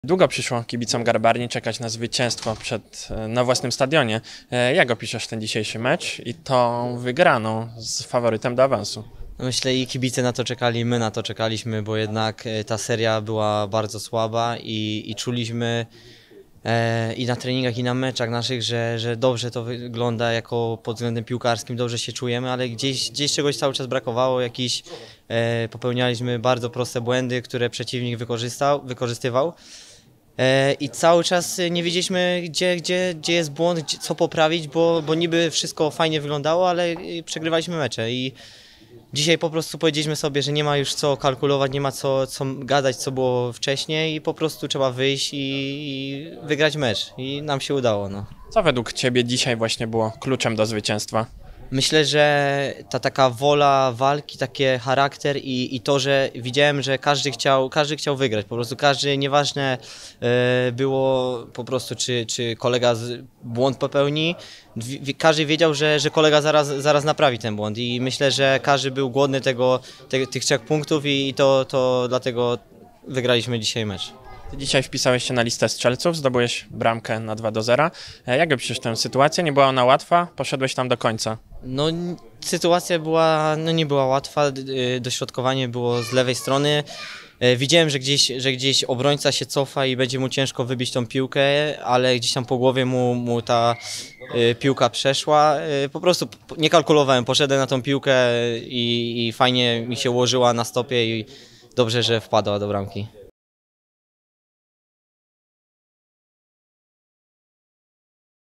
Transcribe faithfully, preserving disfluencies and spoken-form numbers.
Długo przyszło kibicom Garbarni czekać na zwycięstwo przed, na własnym stadionie. Jak opiszesz ten dzisiejszy mecz i tą wygraną z faworytem do awansu? Myślę, i kibice na to czekali, my na to czekaliśmy, bo jednak ta seria była bardzo słaba i, i czuliśmy e, i na treningach, i na meczach naszych, że, że dobrze to wygląda jako pod względem piłkarskim, dobrze się czujemy, ale gdzieś, gdzieś czegoś cały czas brakowało, jakiś, e, popełnialiśmy bardzo proste błędy, które przeciwnik wykorzystał, wykorzystywał. I cały czas nie wiedzieliśmy, gdzie, gdzie, gdzie jest błąd, gdzie, co poprawić, bo, bo niby wszystko fajnie wyglądało, ale przegrywaliśmy mecze. I dzisiaj po prostu powiedzieliśmy sobie, że nie ma już co kalkulować, nie ma co, co gadać, co było wcześniej i po prostu trzeba wyjść i, i wygrać mecz. I nam się udało. No. Co według Ciebie dzisiaj właśnie było kluczem do zwycięstwa? Myślę, że ta taka wola walki, taki charakter i, i to, że widziałem, że każdy chciał, każdy chciał wygrać, po prostu każdy, nieważne e, było po prostu, czy, czy kolega z, błąd popełni, w, każdy wiedział, że, że kolega zaraz, zaraz naprawi ten błąd i myślę, że każdy był głodny tego, te, tych trzech punktów i, i to, to dlatego wygraliśmy dzisiaj mecz. Ty dzisiaj wpisałeś się na listę strzelców, zdobyłeś bramkę na dwa do zera. Jak opiszesz tę sytuację? Nie była ona łatwa, poszedłeś tam do końca. No, sytuacja była, no nie była łatwa, dośrodkowanie było z lewej strony. Widziałem, że gdzieś, że gdzieś obrońca się cofa i będzie mu ciężko wybić tą piłkę, ale gdzieś tam po głowie mu, mu ta piłka przeszła. Po prostu nie kalkulowałem, poszedłem na tą piłkę i, i fajnie mi się ułożyła na stopie i dobrze, że wpadła do bramki.